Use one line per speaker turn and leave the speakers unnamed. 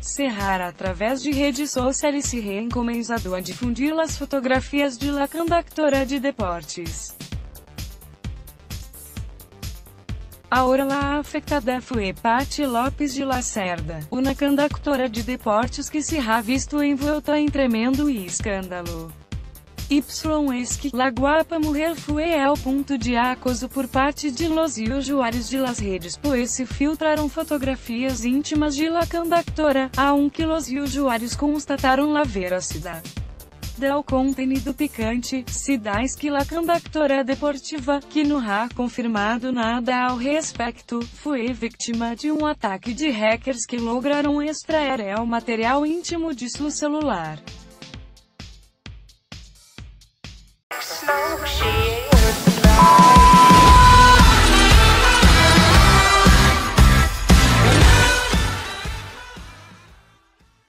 Serrar através de redes sociais se recomenzado a difundir as fotografias de la conductora de deportes. Ahora la afectada fue Patty Lopes de Lacerda, una conductora de deportes que se ha visto envolta em tremendo escândalo. Es que la guapa mujer fue el punto de acoso por parte de los usuários de las redes, pues se filtraram fotografias íntimas de la conductora, aunque los usuários constataram la veracidade del contenido picante. Se diz que la conductora deportiva, que não ha confirmado nada ao respeito, foi vítima de um ataque de hackers que lograram extrair el material íntimo de seu celular.